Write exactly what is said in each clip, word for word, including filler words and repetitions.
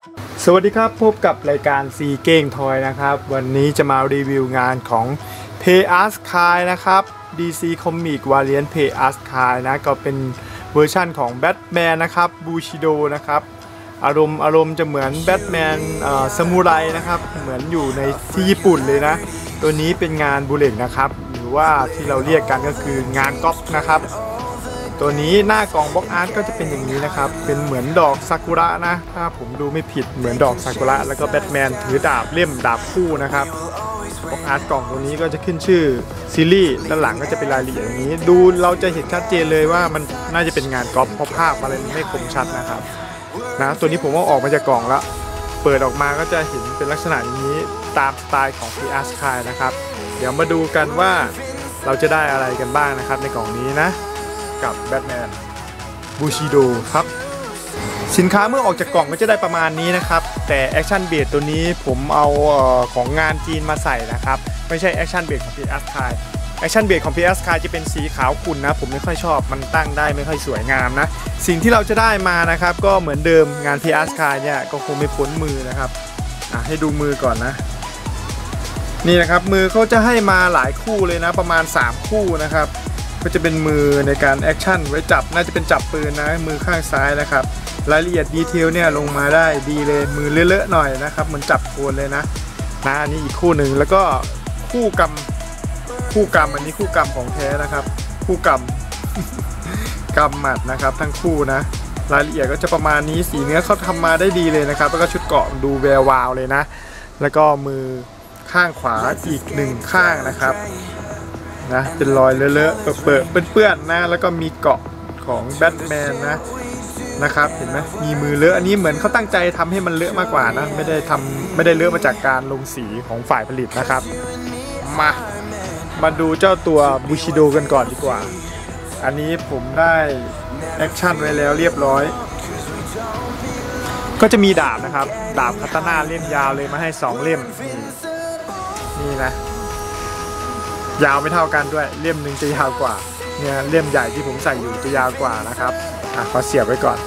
สวัสดีครับพบกับรายการซีเก้งทอยนะครับวันนี้จะมารีวิวงานของ Play Archive นะครับ ดี ซี Comic Variant Play Archive นะก็เป็นเวอร์ชั่นของแบทแมนนะครับบูชิโดนะครับอารมณ์อารมณ์จะเหมือนแบทแมนซามูไรนะครับเหมือนอยู่ในที่ญี่ปุ่นเลยนะตัวนี้เป็นงานบูเลตนะครับหรือว่าที่เราเรียกกันก็คืองานก๊อปนะครับตัวนี้หน้ากล่องบ็อกอาร์ตก็จะเป็นอย่างนี้นะครับเป็นเหมือนดอกซากุระนะถ้าผมดูไม่ผิดเหมือนดอกซากุระแล้วก็แบทแมนถือดาบเล่มดาบคู่นะครับบ็อกอาร์ตกล่องตัวนี้ก็จะขึ้นชื่อซีรีส์ด้านหลังก็จะเป็นรายละเอียดอย่างนี้ดูเราจะเห็นชัดเจนเลยว่ามันน่าจะเป็นงานก๊อปเพราะภาพอะไรไม่คมชัดนะครับนะตัวนี้ผมว่าออกมาจากกล่องแล้วเปิดออกมาก็จะเห็นเป็นลักษณะอย่างนี้ตามสไตล์ของ Play Archive นะครับเดี๋ยวมาดูกันว่าเราจะได้อะไรกันบ้างนะครับในกล่องนี้นะกับแบทแมนบูชิโดครับสินค้าเมื่อออกจากกล่องก็จะได้ประมาณนี้นะครับแต่แอคชั่นเบสตัวนี้ผมเอาเอ่อของงานจีนมาใส่นะครับไม่ใช่แอคชั่นเบสของ Play Archive แอคชั่นเบสของ Play Archive จะเป็นสีขาวขุ่นนะผมไม่ค่อยชอบมันตั้งได้ไม่ค่อยสวยงามนะสิ่งที่เราจะได้มานะครับก็เหมือนเดิมงาน Play Archive เนี่ยก็คงไม่พ้นมือนะครับอ่ะให้ดูมือก่อนนะนี่นะครับมือเขาจะให้มาหลายคู่เลยนะประมาณสามคู่นะครับก็จะเป็นมือในการแอคชั่นไว้จับน่าจะเป็นจับปืนนะมือข้างซ้ายนะครับรายละเอียดดีเทลเนี่ยลงมาได้ดีเลยมือเลอะๆหน่อยนะครับเหมือนจับโคนเลยนะนะอันนี้อีกคู่หนึ่งแล้วก็คู่กำคู่กำอันนี้คู่กำของแท้นะครับคู่กำกำหมัดนะครับทั้งคู่นะรายละเอียดก็จะประมาณนี้สีเนื้อเขาทำมาได้ดีเลยนะครับแล้วก็ชุดเกราะดูแวววาวเลยนะแล้วก็มือข้างขวาอีกหนึ่งข้างนะครับนะเป็นรอยเลอะๆเปื้อนเปื้อนๆนะแล้วก็มีเกาะของแบทแมนนะนะครับเห็นไหมมีมือเลอะอันนี้เหมือนเขาตั้งใจทำให้มันเลอะมากกว่านะไม่ได้ทำไม่ได้เลอะมาจากการลงสีของฝ่ายผลิตนะครับมามาดูเจ้าตัวบูชิโดกันก่อนดีกว่าอันนี้ผมได้แอคชั่นไว้แล้วเรียบร้อยก็จะมีดาบนะครับดาบคาตาน่าเล่มยาวเลยมาให้สองเล่มนี่นะยาวไม่เท่ากันด้วยเล่มหนึ่งจะยาวกว่าเนี่ยเล่มใหญ่ที่ผมใส่อยู่จะยาวกว่านะครับอ่ะขอเสียบไว้ก่อน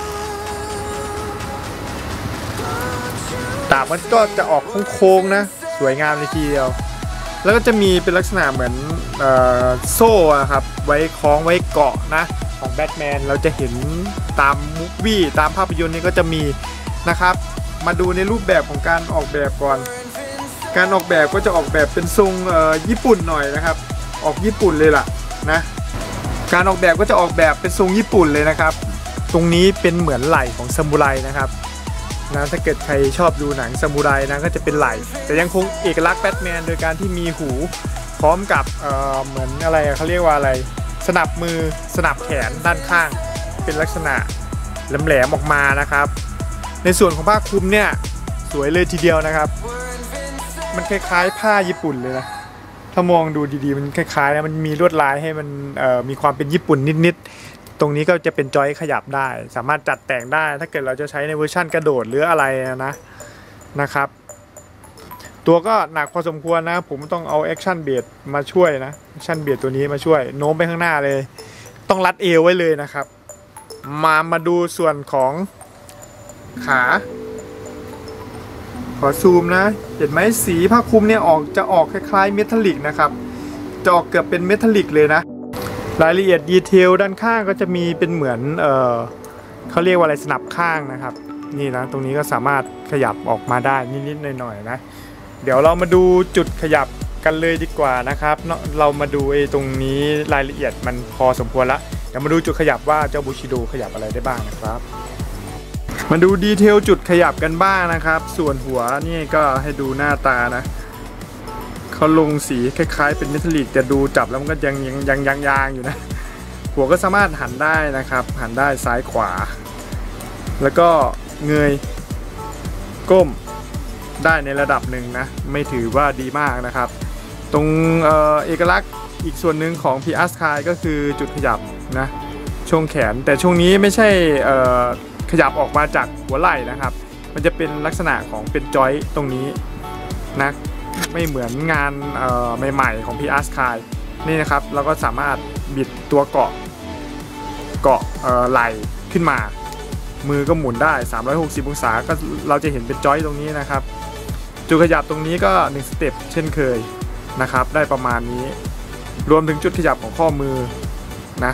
ดาบมันก็จะออกโค้งๆนะสวยงามเลยทีเดียวแล้วก็จะมีเป็นลักษณะเหมือนเอ่อโซ่ครับไว้คล้องไว้เกาะนะของแบทแมนเราจะเห็นตามมูฟวี่ตามภาพยนตร์นี่ก็จะมีนะครับมาดูในรูปแบบของการออกแบบก่อนการออกแบบก็จะออกแบบเป็นทรงญี่ปุ่นหน่อยนะครับออกญี่ปุ่นเลยล่ะนะการออกแบบก็จะออกแบบเป็นทรงญี่ปุ่นเลยนะครับตรงนี้เป็นเหมือนไหล่ของซามูไรนะครับนะถ้าเกิดใครชอบดูหนังซามูไรนะก็จะเป็นไหล่แต่ยังคงเอกลักษณ์แบทแมนโดยการที่มีหูพร้อมกับเอ่อเหมือนอะไรเขาเรียกว่าอะไรสนับมือสนับแขนด้านข้างเป็นลักษณะแหลมๆออกมานะครับในส่วนของผ้าคลุมเนี่ยสวยเลยทีเดียวนะครับมันคล้ายๆผ้าญี่ปุ่นเลยนะถ้ามองดูดีๆมันคล้ายๆนะมันมีลวดลายให้มันมีความเป็นญี่ปุ่นนิดๆตรงนี้ก็จะเป็นจอยขยับได้สามารถจัดแต่งได้ถ้าเกิดเราจะใช้ในเวอร์ชั่นกระโดดหรืออะไรนะนะครับตัวก็หนักพอสมควรนะผมต้องเอาแอคชั่นเบสมาช่วยนะแอคชั่นเบสตัวนี้มาช่วยโน้มไปข้างหน้าเลยต้องรัดเอวไว้เลยนะครับมามาดูส่วนของขาขอซูมนะเห็นไหมสีผ้าคลุมเนี่ยออกจะออกคล้ายๆเมทัลลิกนะครับจะออกเกือบเป็นเมทัลลิกเลยนะรายละเอียดดีเทลด้านข้างก็จะมีเป็นเหมือนเออเขาเรียกว่าอะไรสนับข้างนะครับนี่นะตรงนี้ก็สามารถขยับออกมาได้นิดๆหน่อยๆนะเดี๋ยวเรามาดูจุดขยับกันเลยดีกว่านะครับเนาะเรามาดูไอ้ตรงนี้รายละเอียดมันพอสมควรละเดี๋ยวมาดูจุดขยับว่าเจ้าบูชิโดขยับอะไรได้บ้างนะครับมาดูดีเทลจุดขยับกันบ้างนะครับส่วนหัวนี่ก็ให้ดูหน้าตานะเขาลงสีคล้ายๆเป็นเมทัลลิกแต่ดูจับแล้วมันก็ยังยังยังยังยางอยู่นะหัวก็สามารถหันได้นะครับหันได้ซ้ายขวาแล้วก็เงยก้มได้ในระดับหนึ่งนะไม่ถือว่าดีมากนะครับตรง เอ่อ เอกลักษณ์อีกส่วนหนึ่งของ Play Archive ก็คือจุดขยับนะช่วงแขนแต่ช่วงนี้ไม่ใช่เอ่อขยับออกมาจากหัวไหล่นะครับมันจะเป็นลักษณะของเป็นจอยตรงนี้นะไม่เหมือนงานใหม่ๆของ Play Archive นี่นะครับเราก็สามารถบิดตัวเกาะเกาะไหล่ขึ้นมามือก็หมุนได้สามร้อยหกสิบองศาก็เราจะเห็นเป็นจอยตรงนี้นะครับจุดขยับตรงนี้ก็หนึ่งสเต็ปเช่นเคยนะครับได้ประมาณนี้รวมถึงจุดขยับของข้อมือนะ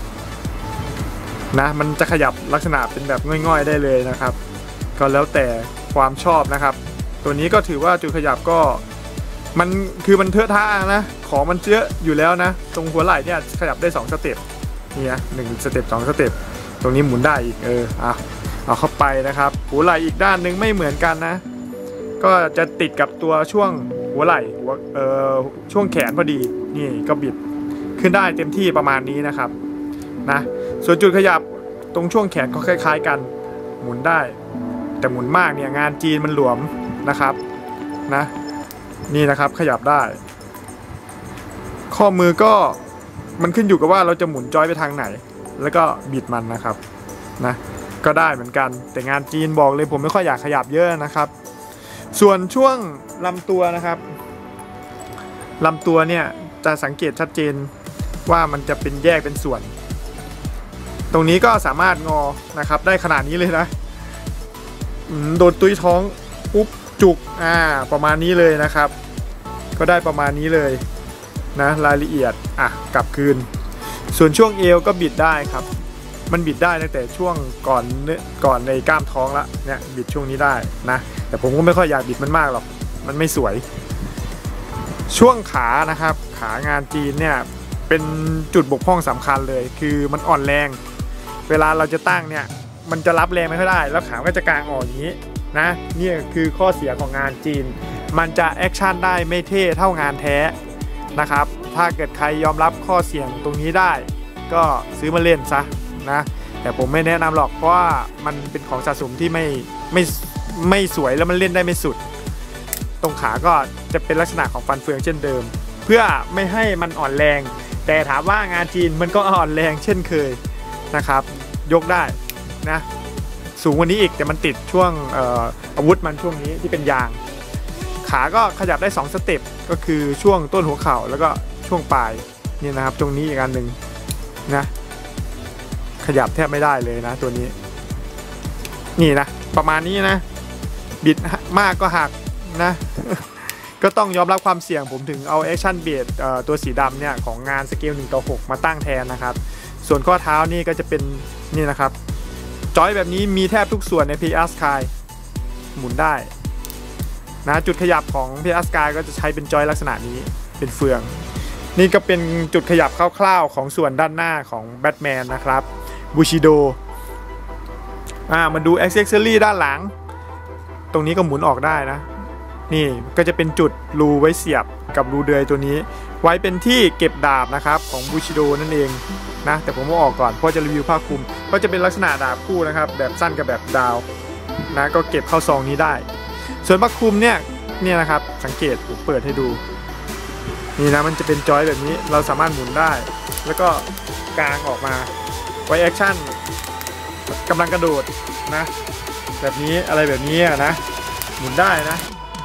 นะมันจะขยับลักษณะเป็นแบบง่อยๆได้เลยนะครับก็แล้วแต่ความชอบนะครับตัวนี้ก็ถือว่าจุดขยับก็มันคือมันเทอะท่านะของมันเยอะอยู่แล้วนะตรงหัวไหล่เนี่ยขยับได้สองสเต็ปนี่นะหนึ่งสเต็ปสองสเต็ปตรงนี้หมุนได้อีกเออเอาเอาเข้าไปนะครับหัวไหล่อีกด้านหนึ่งไม่เหมือนกันนะก็จะติดกับตัวช่วงหัวไหล่หัวเอ่อช่วงแขนพอดีนี่ก็บิดขึ้นได้เต็มที่ประมาณนี้นะครับนะส่วนจุดขยับตรงช่วงแขนก็คล้ายๆกันหมุนได้แต่หมุนมากเนี่ยงานจีนมันหลวมนะครับนะนี่นะครับขยับได้ข้อมือก็มันขึ้นอยู่กับว่าเราจะหมุนจอยไปทางไหนแล้วก็บิดมันนะครับนะก็ได้เหมือนกันแต่งานจีนบอกเลยผมไม่ค่อยอยากขยับเยอะนะครับส่วนช่วงลำตัวนะครับลำตัวเนี่ยจะสังเกตชัดเจนว่ามันจะเป็นแยกเป็นส่วนตรงนี้ก็สามารถงอนะครับได้ขนาดนี้เลยนะโดนตุ้ยท้องปุ๊บจุกอ่าประมาณนี้เลยนะครับก็ได้ประมาณนี้เลยนะรายละเอียดอ่ะกลับคืนส่วนช่วงเอวก็บิดได้ครับมันบิดได้ตั้งแต่ช่วงก่อนก่อนในกล้ามท้องละเนี่ยบิดช่วงนี้ได้นะแต่ผมก็ไม่ค่อยอยากบิดมันมากหรอกมันไม่สวยช่วงขานะครับขางานจีนเนี่ยเป็นจุดบกพร่องสำคัญเลยคือมันอ่อนแรงเวลาเราจะตั้งเนี่ยมันจะรับแรงไม่ค่อยได้แล้วขาก็จะกางออกอย่างนี้นะนี่คือข้อเสียของงานจีนมันจะแอคชั่นได้ไม่เท่เท่างานแท้นะครับถ้าเกิดใครยอมรับข้อเสี่ยงตรงนี้ได้ก็ซื้อมาเล่นซะนะแต่ผมไม่แนะนำหรอกเพราะว่ามันเป็นของสะสมที่ไม่ไม่ไม่สวยแล้วมันเล่นได้ไม่สุดตรงขาก็จะเป็นลักษณะของฟันเฟืองเช่นเดิมเพื่อไม่ให้มันอ่อนแรงแต่ถามว่างานจีนมันก็อ่อนแรงเช่นเคยนะครับยกได้นะสูงกว่านี้อีกแต่มันติดช่วงเอ่ออาวุธมันช่วงนี้ที่เป็นยางขาก็ขยับได้สองสเต็ปก็คือช่วงต้นหัวเข่าแล้วก็ช่วงปลายนี่นะครับตรงนี้อีกอันหนึ่งนะขยับแทบไม่ได้เลยนะตัวนี้นี่นะประมาณนี้นะบิดมากก็หักนะ ก็ต้องยอมรับความเสี่ยงผมถึงเอาแอคชั่นเบสตัวสีดำเนี่ยของงานสเกลหนึ่งต่อหกมาตั้งแทนนะครับส่วนข้อเท้านี่ก็จะเป็นนี่นะครับจอยแบบนี้มีแทบทุกส่วนใน พี เอ เอส Sky หมุนได้นะจุดขยับของ พี เอ เอส Sky ก็จะใช้เป็นจอยลักษณะนี้เป็นเฟืองนี่ก็เป็นจุดขยับคร่าวๆของส่วนด้านหน้าของแบทแมนนะครับบูชิโดอ่ามาดูแอ็กเซสซอรี่ด้านหลังตรงนี้ก็หมุนออกได้นะนี่ก็จะเป็นจุดรูไว้เสียบกับรูเดือยตัวนี้ไว้เป็นที่เก็บดาบนะครับของบูชิโดนั่นเองนะแต่ผมเอาออกก่อนเพราะจะรีวิวผ้าคลุมก็จะเป็นลักษณะดาบคู่นะครับแบบสั้นกับแบบดาวนะก็เก็บเข้าซองนี้ได้ส่วนผ้าคลุมเนี่ยเนี่ยนะครับสังเกตผมเปิดให้ดูนี่นะมันจะเป็นจอยแบบนี้เราสามารถหมุนได้แล้วก็กางออกมาไว้แอคชั่นกำลังกระโดดนะแบบนี้อะไรแบบนี้นะหมุนได้นะ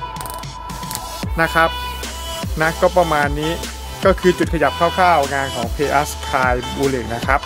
นะครับนะก็ประมาณนี้ก็คือจุดขยับคร่าวๆงานของ พี เอ เอส Sky Bullet นะครับ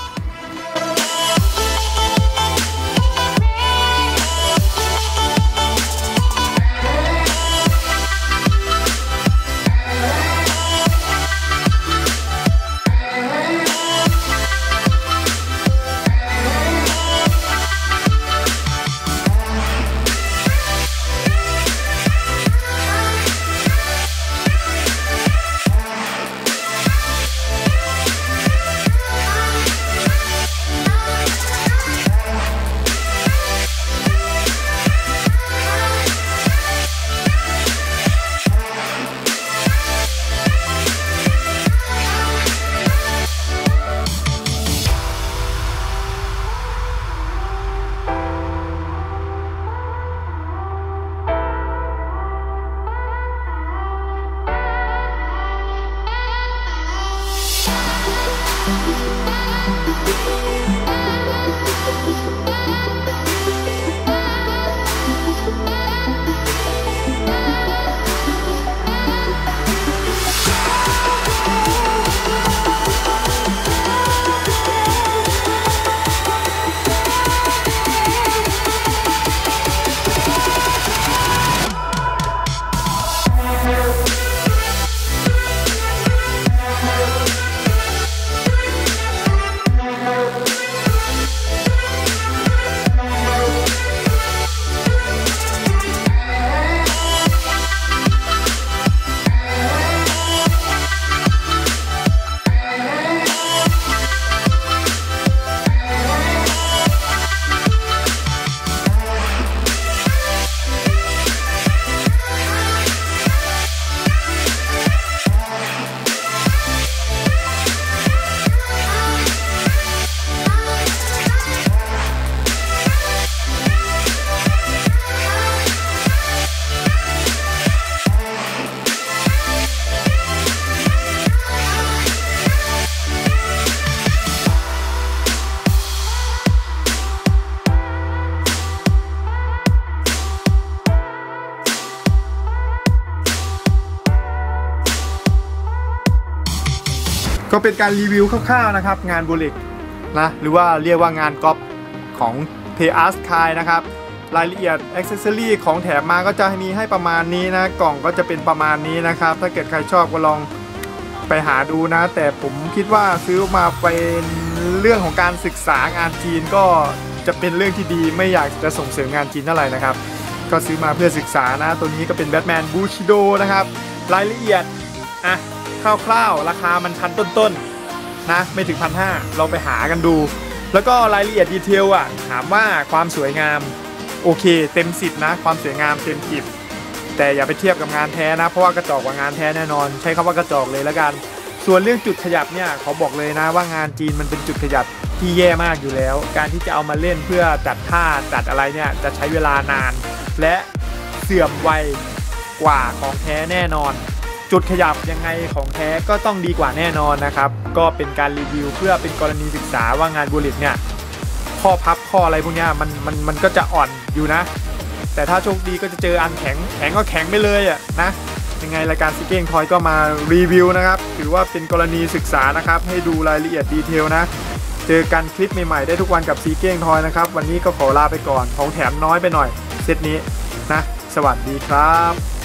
ก็เป็นการรีวิวคร่าวๆนะครับงานบูลิกนะหรือว่าเรียกว่างานก๊อปของ เพย์ อาร์ Sky นะครับรายละเอียดอ็อกเซสซอรี่ของแถมมาก็จะมีให้ประมาณนี้นะกล่องก็จะเป็นประมาณนี้นะครับถ้าเกิดใครชอบก็ลองไปหาดูนะแต่ผมคิดว่าซื้อมาเป็นเรื่องของการศึกษางานจีนก็จะเป็นเรื่องที่ดีไม่อยากจะส่งเสริมงานจีนเท่าไหร่นะครับก็ซื้อมาเพื่อศึกษานะตัวนี้ก็เป็นแบทแมนบูชิโดนะครับรายละเอียดอ่ะคร่าวๆราคามันพันต้นๆนะไม่ถึงพันห้าเราไปหากันดูแล้วก็รายละเอียดดีเทลอ่ะถามว่าความสวยงามโอเคเต็มสิบนะความสวยงามเต็มสิบแต่อย่าไปเทียบกับงานแท้นะเพราะว่ากระจอกกว่างานแท้แน่นอนใช้คำว่ากระจอกเลยแล้วกันส่วนเรื่องจุดขยับเนี่ยเขาบอกเลยนะว่างานจีนมันเป็นจุดขยับที่แย่มากอยู่แล้วการที่จะเอามาเล่นเพื่อจัดท่าจัดอะไรเนี่ยจะใช้เวลานานและเสื่อมไวกว่าของแท้แน่นอนจุดขยับยังไงของแท้ก็ต้องดีกว่าแน่นอนนะครับก็เป็นการรีวิวเพื่อเป็นกรณีศึกษาว่างานบูลิตเนี่ยข้อพับข้ออะไรพวกนี้มันมันมันก็จะอ่อนอยู่นะแต่ถ้าโชคดีก็จะเจออันแข็งแข็งก็แข็งไปเลยอ่ะนะยังไงรายการซีเก้งทอยก็มารีวิวนะครับถือว่าเป็นกรณีศึกษานะครับให้ดูรายละเอียดดีเทลนะเจอกันคลิปใหม่ๆได้ทุกวันกับซีเก้งทอยนะครับวันนี้ก็ขอลาไปก่อนของแถมน้อยไปหน่อยเซตนี้นะสวัสดีครับ